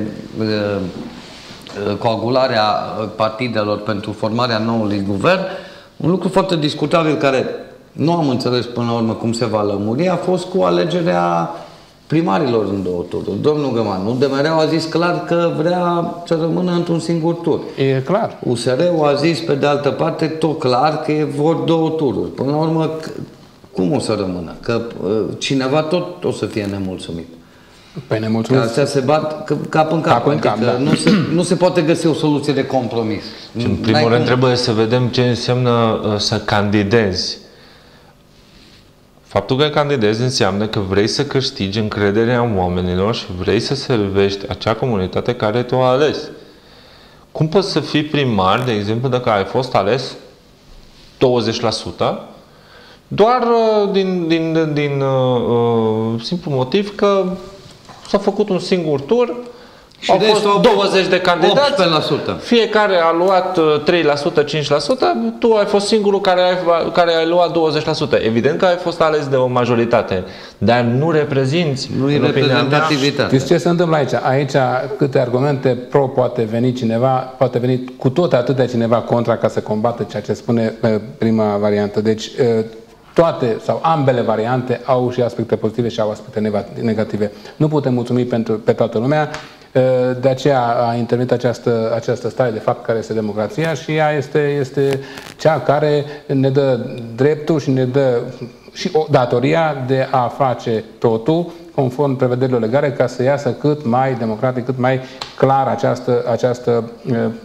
coagularea partidelor pentru formarea noului guvern, un lucru foarte discutabil care nu am înțeles până la urmă cum se va lămuri, a fost cu alegerea primarilor în două tururi. Domnul Găman, U D M R-ul a zis clar că vrea să rămână într-un singur tur. E clar. U S R-ul a zis pe de altă parte tot clar că vor două tururi. Până la urmă, cum o să rămână? Că cineva tot o să fie nemulțumit. Păi nemulțumit. Astea se bat cap în cap. cap, în cap adică da. nu, se, nu se poate găsi o soluție de compromis. Și în primul rând cum... trebuie să vedem ce înseamnă uh, să candidezi. Faptul că candidezi înseamnă că vrei să câștigi încrederea oamenilor și vrei să servești acea comunitate care te-a ales. Cum poți să fii primar, de exemplu, dacă ai fost ales douăzeci la sută, doar din, din, din uh, simplu motiv că s-a făcut un singur tur, și au fost douăzeci de candidați, optsprezece la sută. Fiecare a luat trei la sută, cinci la sută, tu ai fost singurul care ai, care ai luat douăzeci la sută. Evident că ai fost ales de o majoritate, dar nu reprezinți nu e reprezentativitate. Știți ce se întâmplă aici? Aici câte argumente pro poate veni cineva, poate veni cu tot atâtea cineva contra ca să combată ceea ce spune prima variantă. Deci toate sau ambele variante au și aspecte pozitive și au aspecte negative. Nu putem mulțumi pentru, pe toată lumea. De aceea a intervenit această, această stare de fapt care este democrația și ea este, este cea care ne dă dreptul și ne dă și o datoria de a face totul conform prevederilor legale ca să iasă cât mai democratic, cât mai clar această, această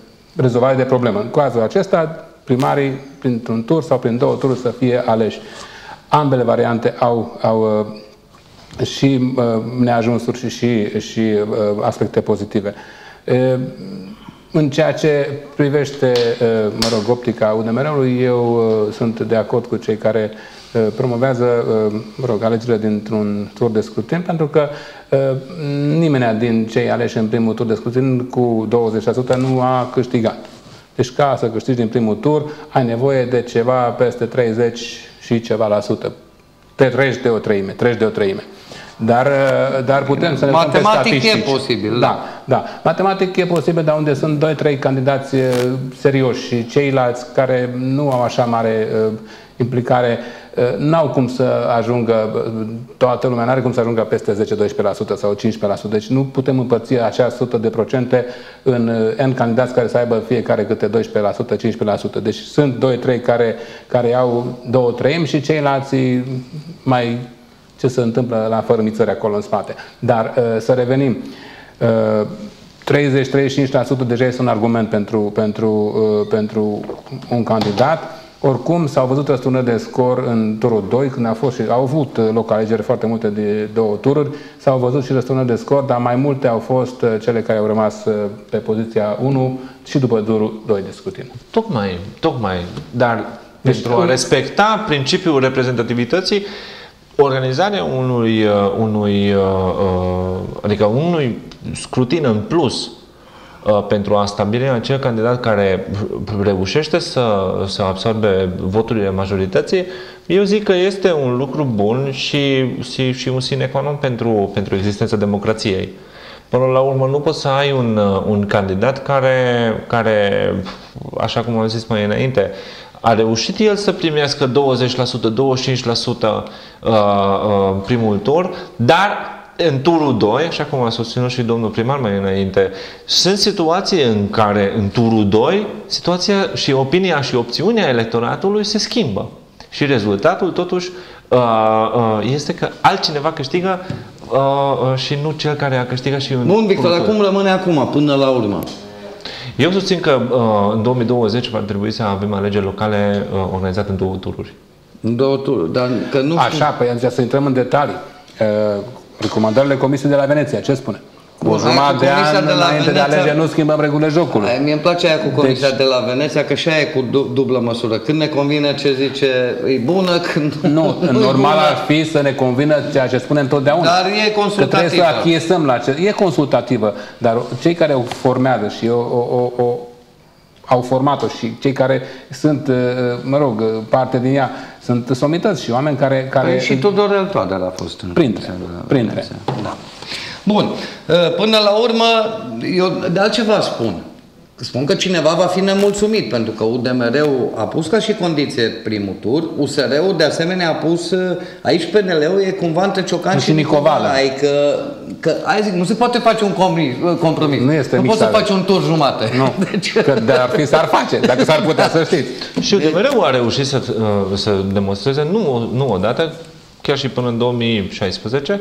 rezolvare de problemă. În cazul acesta, primarii, printr-un tur sau prin două tururi, să fie aleși. Ambele variante au, au și neajunsuri și, și, și aspecte pozitive. În ceea ce privește, mă rog, optica U D M R-ului, eu sunt de acord cu cei care promovează, mă rog, alegerile dintr-un tur de scrutin, pentru că nimeni din cei aleși în primul tur de scrutin cu douăzeci la sută nu a câștigat. Deci ca să câștigi din primul tur, ai nevoie de ceva peste treizeci și ceva la sută. Treci de o treime, treci de o treime. Dar, dar putem să ne matematic uităm pe statistici. e posibil. Da, da. Matematic e posibil, dar unde sunt doi trei candidați serioși și ceilalți care nu au așa mare uh, implicare, uh, n-au cum să ajungă, toată lumea n-are cum să ajungă peste zece doisprezece la sută sau cincisprezece la sută. Deci nu putem împărți acea sută de procente în uh, N candidați care să aibă fiecare câte doisprezece la sută, cincisprezece la sută. Deci sunt doi trei care, care au două treimi și ceilalți mai... ce se întâmplă la fărâmițări acolo în spate. Dar să revenim, treizeci treizeci și cinci la sută deja este un argument pentru, pentru, pentru un candidat. Oricum s-au văzut răsturnări de scor în turul doi, când a fost și, au avut loc alegeri foarte multe de două tururi, s-au văzut și răsturnări de scor, dar mai multe au fost cele care au rămas pe poziția unu și după turul doi de scrutin. Tocmai, tocmai, dar deci, pentru a respecta principiul reprezentativității, organizarea unui, unui, adică unui scrutin în plus pentru a stabili acel candidat care reușește să, să absorbe voturile majorității, eu zic că este un lucru bun și, și, și un sine qua non pentru, pentru existența democrației. Până la urmă, nu poți să ai un, un candidat care, care, așa cum am zis mai înainte, a reușit el să primească douăzeci la sută, douăzeci și cinci la sută uh, uh, primul tur, dar în turul doi, așa cum a susținut și domnul primar mai înainte, sunt situații în care în turul doi situația și opinia și opțiunea electoratului se schimbă. Și rezultatul totuși uh, uh, este că altcineva câștigă uh, uh, și nu cel care a câștigat și în Bun, Victor, acum rămâne acum, până la urmă. Eu susțin că uh, în două mii douăzeci va trebui să avem alegeri locale uh, organizate în două tururi. În două tururi, dar că nu Așa, știu... păi am zis să intrăm în detalii. Uh, recomandările Comisiei de la Veneția, ce spune? Cu o jumătate de an de la înainte Veneția, de alegeri nu schimbăm regulile jocului. Mie îmi place aia cu Comisia deci, de la Veneția, că și aia e cu dublă măsură. Când ne convine ce zice e bună, când nu, nu normal ar fi să ne convină ceea ce spunem întotdeauna. Dar e consultativă. Că trebuie să achiesăm la ce... E consultativă, dar cei care o formează și o, o, o, o au format-o și cei care sunt, mă rog, parte din ea, sunt somități și oameni care... care păi și Tudorel Toader a fost în printre, printre. Da. Bun. Până la urmă, eu de altceva spun. Spun că cineva va fi nemulțumit, pentru că U D M R-ul a pus ca și condiție primul tur, U S R-ul de asemenea a pus, aici P N L-ul e cumva între Ciocan și, și Nicovală. Adică, că, aia zic, nu se poate face un compromis. Nu, este nu poți să faci un tur jumate. Nu, deci... că de-ar fi s-ar face, dacă s-ar putea să știți. Și U D M R-ul a reușit să, să demonstreze, nu, nu odată, chiar și până în două mii șaisprezece,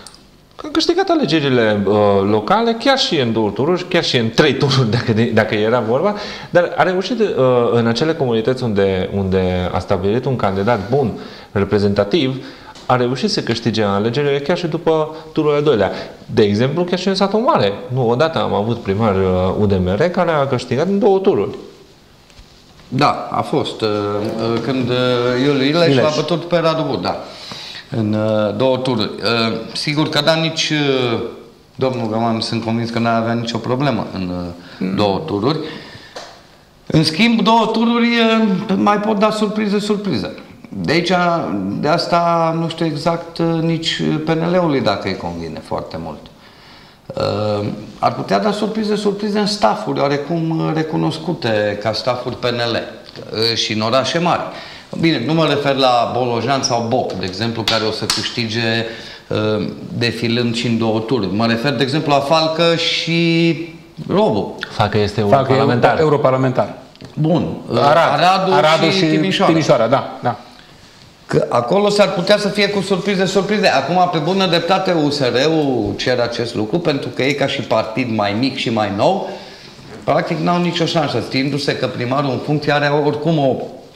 că a câștigat alegerile uh, locale, chiar și în două tururi, chiar și în trei tururi, dacă, dacă era vorba, dar a reușit uh, în acele comunități unde, unde a stabilit un candidat bun, reprezentativ, a reușit să câștige alegerile chiar și după turul al doilea. De exemplu, chiar și în Satul Mare. Nu odată am avut primar uh, U D M R care a câștigat în două tururi. Da, a fost. Uh, când uh, Iuliu Ileș, Ileș l-a bătut pe Radu Buda. În uh, două tururi. Uh, sigur că da, nici uh, domnul Găman sunt convins că n-a avea nicio problemă în uh, mm. două tururi. În schimb, două tururi uh, mai pot da surprize, surprize. De aici, de asta nu știu exact uh, nici P N L-ului dacă îi convine foarte mult. Uh, ar putea da surprize, surprize în staffuri oarecum recunoscute ca staffuri P N L uh, și în orașe mari. Bine, nu mă refer la Bolojan sau Boc, de exemplu, care o să câștige uh, defilând și în două tururi. Mă refer, de exemplu, la Falcă și Robu. Falcă este europarlamentar. europarlamentar. Bun. Arad, Aradul, Aradul și, și Timișoara. Timișoara, da, da. Că acolo s-ar putea să fie cu surprize, surprize. Acum, pe bună dreptate, U S R-ul cere acest lucru, pentru că ei, ca și partid mai mic și mai nou, practic n-au nicio șansă, știindu-se că primarul în funcție are oricum o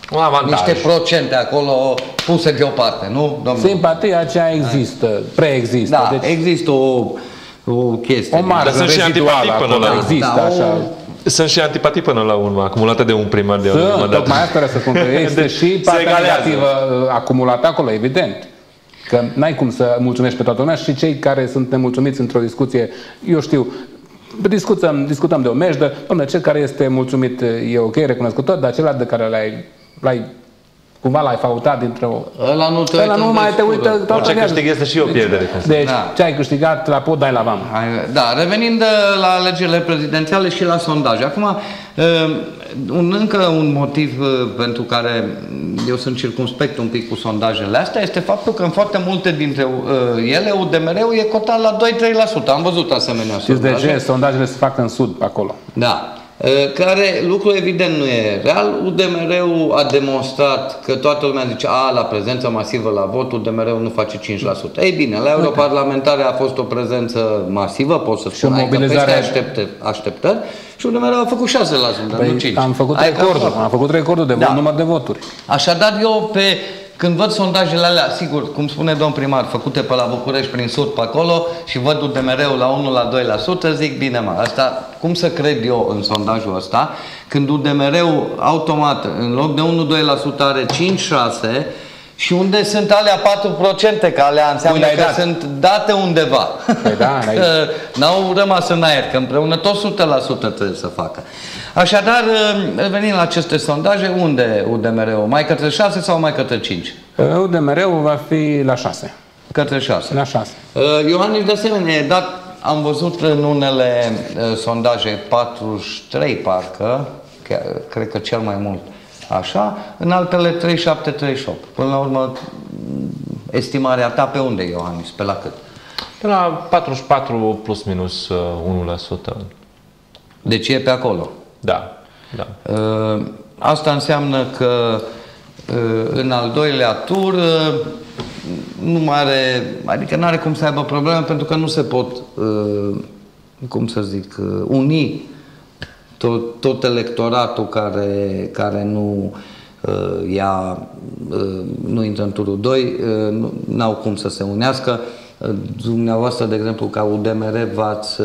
Un avantaj. Niște procente acolo puse deoparte, nu, domnul? Simpatia aceea există, preexistă. Da, deci există o, o chestie. O marjă Dar sunt și reziduală antipatii până acolo, la- există Da, o- așa. Sunt și antipatii până la urmă, acumulate de un primar de Sunt, urmă. tocmai asta vreau să spun, că este Deci, și se partea egalează. negativă uh, acumulată acolo, evident. Că n-ai cum să mulțumești pe toată lumea și cei care sunt nemulțumiți într-o discuție, eu știu, discutăm, discutăm de o mejdă, dom'le, cel care este mulțumit e ok, recunoscător, dar celălalt de care l-ai, l-ai cumva l-ai fautat dintr-o... Ăla nu te Ăla nu mai te uită toată Orice viața. câștig este și o pierdere. cum se Deci, Da. ce ai câștigat la pod, dai la vam. Hai, Da, revenind la alegerile prezidențiale și la sondaje. Acum, uh, un, încă un motiv uh, pentru care eu sunt circumspect un pic cu sondajele astea este faptul că în foarte multe dintre uh, ele U D M R-ul e cotat la doi-trei la sută. Am văzut asemenea Știți de sondaje. ce? Sondajele se fac în sud, acolo. Da. Care lucru evident nu e real. U D M R-ul a demonstrat că toată lumea zice a, la prezența masivă la vot, U D M R-ul nu face cinci la sută. Ei bine, la europarlamentare a fost o prezență masivă, pot să spun, adică mobilizare- peste așteptări, așteptări și U D M R-ul a făcut șase la sută, nu cinci. am făcut Adică recordul, foarte- am făcut recordul de Da. vot, număr de voturi. Așadar, eu pe, când văd sondajele alea, sigur, cum spune domn primar, făcute pe la București prin sud pe acolo și văd U D M R-ul la unu la doi la sută, zic bine mă, asta, cum să cred eu în sondajul ăsta, când U D M R-ul automat, în loc de unu-doi la sută are cinci șase și unde sunt alea patru la sută, că alea înseamnă Cui le-ai că dat? sunt date undeva. Păi da, Că n-au rămas în aer, că împreună tot o sută la sută trebuie să facă. Așadar, revenind la aceste sondaje, unde U D M R-ul? Mai către șase sau mai către cinci? U D M R-ul va fi la șase. Către șase. La șase. Iohannis, de asemenea, e dat, am văzut în unele uh, sondaje patruzeci și trei parcă, chiar, cred că cel mai mult așa, în altele treizeci și șapte treizeci și opt. Până la urmă, estimarea ta pe unde, Iohannis? Pe la cât? Pe la patruzeci și patru plus minus uh, unu la sută. Deci e pe acolo. Da, da. Uh, Asta înseamnă că uh, în al doilea tur uh, nu mai are, adică nu are cum să aibă probleme pentru că nu se pot, uh, cum să zic, uh, uni tot, tot electoratul care, care nu uh, ia, uh, nu intră în turul doi, uh, nu n-au cum să se unească. Uh, dumneavoastră, de exemplu, ca U D M R v-ați uh,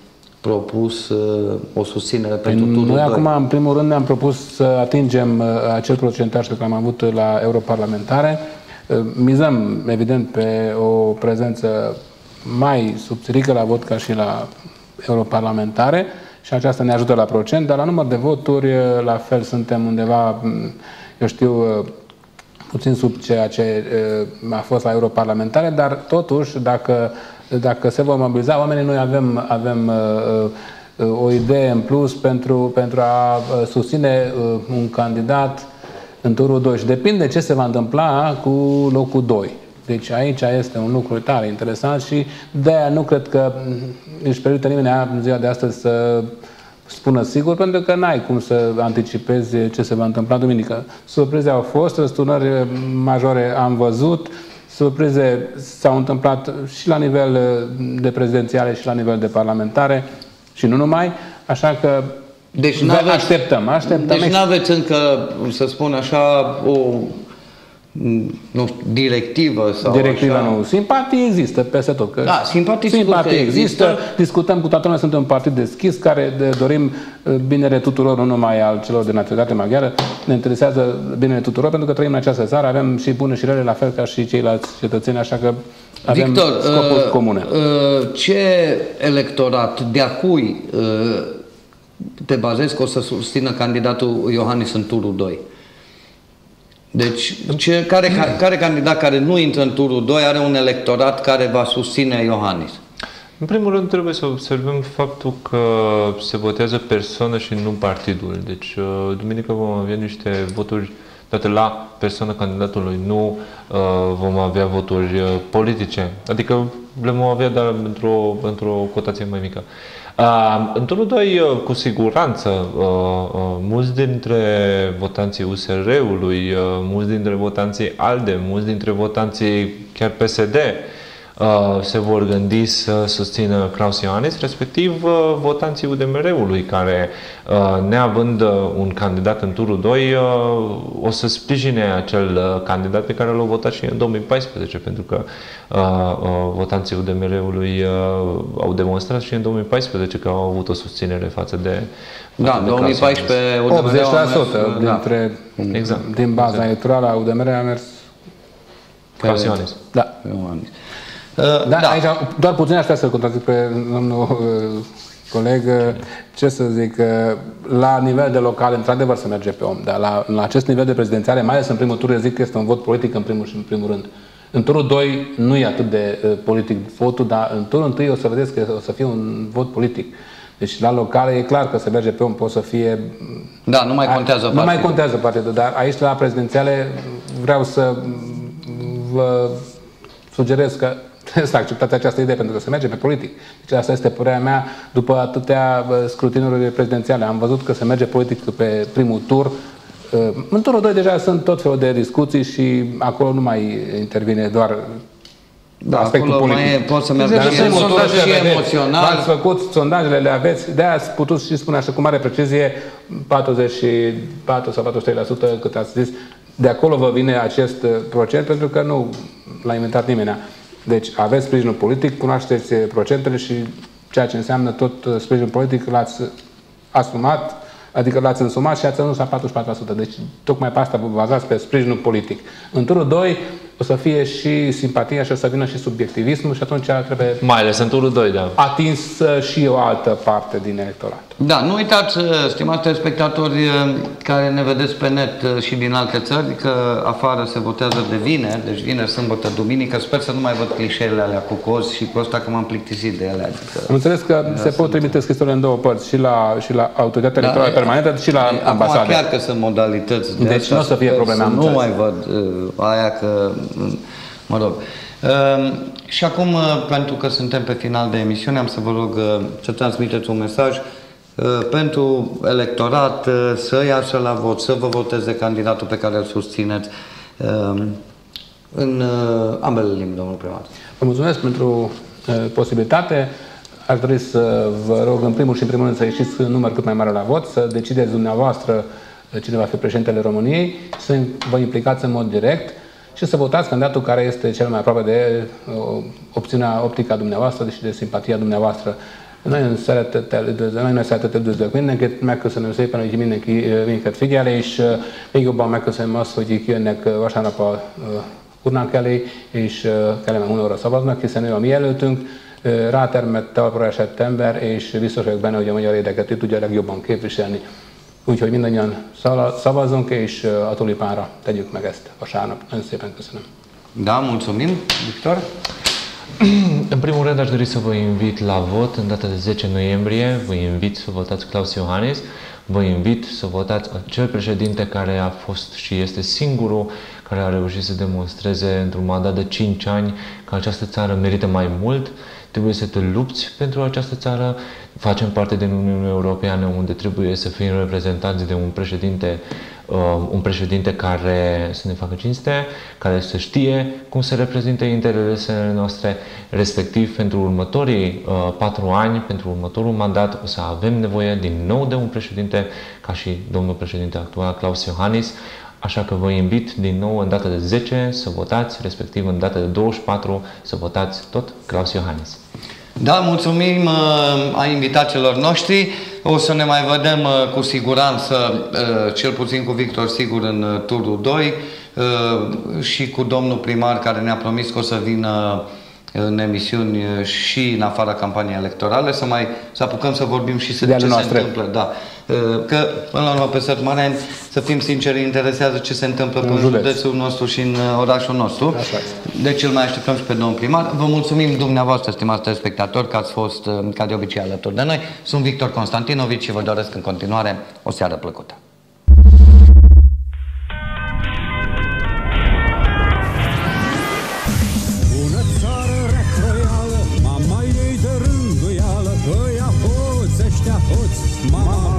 propus uh, o susținere pentru turul Noi doi. acum, în primul rând, ne-am propus să atingem uh, acel procentaj pe care l-am avut la europarlamentare. Uh, Mizăm, evident, pe o prezență mai subțirică la vot ca și la europarlamentare și aceasta ne ajută la procent, dar la număr de voturi, uh, la fel, suntem undeva, m, eu știu, uh, puțin sub ceea ce uh, a fost la europarlamentare, dar totuși, dacă Dacă se vor mobiliza oamenii, noi avem, avem uh, uh, o idee în plus pentru, pentru a uh, susține uh, un candidat în turul doi. Și depinde ce se va întâmpla cu locul doi. Deci aici este un lucru tare interesant și de-aia nu cred că își permite nimeni în ziua de astăzi să spună sigur, pentru că n-ai cum să anticipezi ce se va întâmpla duminică. Surprize au fost, răsturnări majore am văzut, surprize s-au întâmplat și la nivel de prezidențiale și la nivel de parlamentare și nu numai, așa că Deci Ve- n-aveți, așteptăm, așteptăm. Deci nu aveți încă, să spun așa, o nu știu, directivă sau Directiva așa. nu. Simpatii există peste tot. Că Da, simpatii sigur simpatii că există. există. Discutăm cu toată lumea, suntem un partid deschis care de- dorim uh, binele tuturor, nu numai al celor de naționalitate maghiară. Ne interesează binele tuturor pentru că trăim în această țară, avem și bune și rele, la fel ca și ceilalți cetățeni, așa că avem Victor, scopuri uh, comune. uh, ce electorat, de-a cui uh, te bazezi că o să susțină candidatul Iohannis în turul doi? Deci, ce, care, care candidat care nu intră în turul doi are un electorat care va susține Iohannis? În primul rând trebuie să observăm faptul că se votează persoană și nu partidul. Deci, uh, duminică vom avea niște voturi date la persoana candidatului, nu uh, vom avea voturi uh, politice. Adică le vom avea, dar într-o, într-o cotație mai mică. Uh, în turul doi, uh, cu siguranță, uh, uh, mulți dintre votanții U S R-ului, uh, mulți dintre votanții ALDE, mulți dintre votanții chiar P S D, se vor gândi să susțină Klaus Iohannis, respectiv votanții U D M R-ului, care, neavând un candidat în turul doi, o să sprijine acel candidat pe care l-au votat și în două mii paisprezece, pentru că votanții U D M R-ului au demonstrat și în două mii paisprezece că au avut o susținere față de Da, în două mii paisprezece U D M R optzeci la sută dintre, da. exact. din baza exact. electorală a U D M R a mers Klaus Iohannis. Da. Uh, da, da. Aici doar puțin aș vrea să-l contrazic pe domnul uh, coleg. Ce să zic, uh, la nivel de local, într-adevăr se merge pe om, dar la, la acest nivel de prezidențiale, mai ales în primul tur, eu zic că este un vot politic în primul și în primul rând. În turul doi nu e atât de uh, politic votul, dar în turul întâi o să vedeți că o să fie un vot politic. Deci la locale e clar că se merge pe om, poate să fie... Da, nu mai contează partidul. Nu mai contează partidul, dar aici la prezidențiale vreau să vă sugerez că trebuie să acceptați această idee, pentru că se merge pe politic. Deci asta este părerea mea după atâtea scrutinuri prezidențiale. Am văzut că se merge politic pe primul tur. În turul doi deja sunt tot felul de discuții și acolo nu mai intervine doar da, aspectul politic. Mai e, pot să mergă și, și emoțional. V-ați făcut, sondajele le aveți, de-aia ați putut și spune așa cu mare precizie patruzeci și patru sau patruzeci și trei la sută cât ați zis. De acolo vă vine acest procent, pentru că nu l-a inventat nimeni. Deci aveți sprijinul politic, cunoașteți procentele și ceea ce înseamnă tot sprijinul politic l-ați asumat, adică l-ați însumat și ați ajuns la patruzeci și patru la sută. Deci tocmai pe asta vă bazați, pe sprijinul politic. În turul doi o să fie și simpatia și o să vină și subiectivismul și atunci trebuie... Mai ales în turul doi, da. Atins și o altă parte din electorat. Da, nu uitați, stimați telespectatori care ne vedeți pe net și din alte țări, că afară se votează de vineri, deci vineri, sâmbătă, duminică. Sper să nu mai văd clișeele alea cu cozi și cu ăsta că m-am plictisit de ele. Adică am înțeles că se pot trimite scrisorile în două părți, și la, și la Autoritatea da, Electorală Permanentă și la ambasade. Acum chiar că sunt modalități de deci nu o să fie probleme. Nu mai văd uh, aia că... Mă rog. Uh, și acum, uh, pentru că suntem pe final de emisiune, am să vă rog uh, să transmiteți un mesaj uh, pentru electorat, uh, să iasă la vot, să vă voteze candidatul pe care îl susțineți uh, în uh, ambele limbi, domnul primar. Vă mulțumesc pentru uh, posibilitate. Aș dori să vă rog, în primul și în primul rând, să ieșiți în număr cât mai mare la vot, să decideți dumneavoastră cine va fi președintele României, să vă implicați în mod direct și să votați candidatul care este cel mai aproape de uh, opțiunea optică a dumneavoastră și de simpatia dumneavoastră. Noi în szeretettel üdvözlök mindenkit, megköszönöm szépen, hogy mindenki minket figyel, és még jobban megköszönöm azt, hogy kijönnek vasárnap a urnánk elé, és Kelemen Hunóra szavaznak, hiszen ő a mi jelöltünk, rátermett, talpra esett ember, és biztos vagyok benne, hogy a magyar érdeket ő tudja legjobban képviselni. Úgyhogy mindannyian szavazzunk, és a tulipánra tegyük meg ezt vasárnap. Nagyon szépen köszönöm. Da, mulțumim. Victor? În primul rând aș dori să vă invit la vot în data de zece noiembrie. Vă invit să votați Klaus Iohannis. Vă invit să votați acel președinte care a fost și este singurul care a reușit să demonstreze într-un mandat de cinci ani că această țară merită mai mult. Trebuie să te lupți pentru această țară. Facem parte din Uniunea Europeană, unde trebuie să fim reprezentați de un președinte, uh, un președinte care să ne facă cinste, care să știe cum să reprezinte interesele noastre, respectiv pentru următorii uh, patru ani, pentru următorul mandat, o să avem nevoie din nou de un președinte, ca și domnul președinte actual, Klaus Iohannis. Așa că vă invit din nou în data de zece să votați, respectiv în data de douăzeci și patru să votați tot Klaus Iohannis. Da, mulțumim uh, a invitațiilor noștri. O să ne mai vedem uh, cu siguranță, uh, cel puțin cu Victor, sigur, în uh, turul doi uh, și cu domnul primar care ne-a promis că o să vină în emisiuni și în afara campaniei electorale, să mai să apucăm să vorbim și să ce se întâmplă. Da. Că, până la urmă, pe săptămâni, să fim sinceri, interesează ce se întâmplă în, în județul nostru și în orașul nostru. Deci îl mai așteptăm și pe domnul primar. Vă mulțumim dumneavoastră, stimați telespectatori, că ați fost, ca de obicei, alături de noi. Sunt Victor Constantinovici și vă doresc în continuare o seară plăcută. Mama